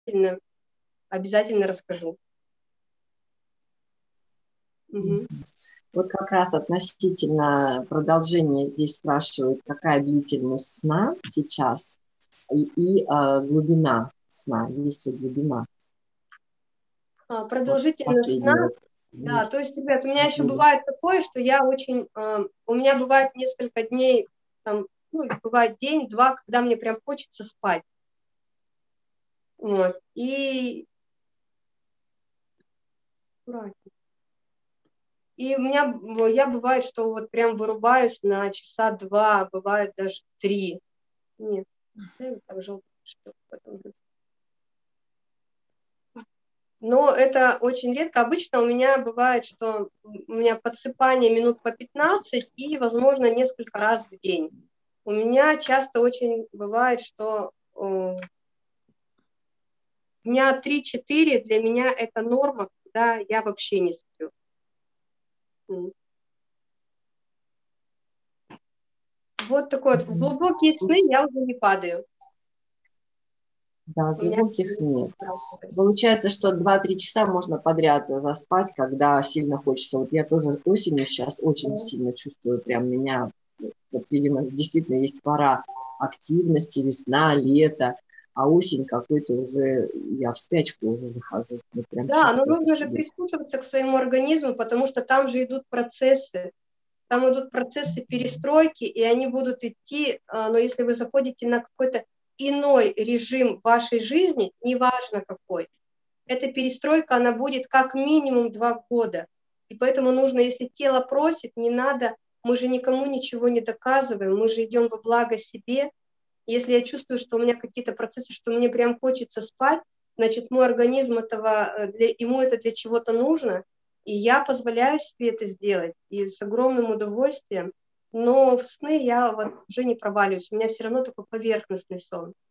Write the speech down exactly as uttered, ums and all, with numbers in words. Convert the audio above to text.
обязательно, обязательно расскажу. Угу. Вот как раз относительно продолжения здесь спрашивают, какая длительность сна сейчас и, и а, глубина сна, есть ли глубина. А, продолжительность вот сна, да, то есть, ребят, у меня еще бывает такое, что я очень, э, у меня бывает несколько дней, там, ну, бывает день-два, когда мне прям хочется спать. Вот, и... И у меня, я бывает, что вот прям вырубаюсь на часа два, бывает даже три. Нет, так желтый, что потом. Но это очень редко. Обычно у меня бывает, что у меня подсыпание минут по пятнадцать и, возможно, несколько раз в день. У меня часто очень бывает, что э, дня три-четыре для меня это норма, когда я вообще не сплю. Вот такой вот. В глубокие сны я уже не падаю. Да, глубоких нет. Получается, что два-три часа можно подряд заспать, когда сильно хочется. Вот я тоже осенью сейчас очень сильно чувствую, прям меня, вот, видимо, действительно есть пора активности, весна, лето, а осень какой-то уже, я в спячку уже захожу. Прям да, но нужно же прислушиваться к своему организму, потому что там же идут процессы. Там идут процессы перестройки, и они будут идти, но если вы заходите на какой-то иной режим вашей жизни, неважно какой, эта перестройка, она будет как минимум два года. И поэтому нужно, если тело просит, не надо, мы же никому ничего не доказываем, мы же идем во благо себе. Если я чувствую, что у меня какие-то процессы, что мне прям хочется спать, значит, мой организм этого, для, ему это для чего-то нужно, и я позволяю себе это сделать, и с огромным удовольствием, но в сны я вот уже не проваливаюсь, у меня все равно такой поверхностный сон.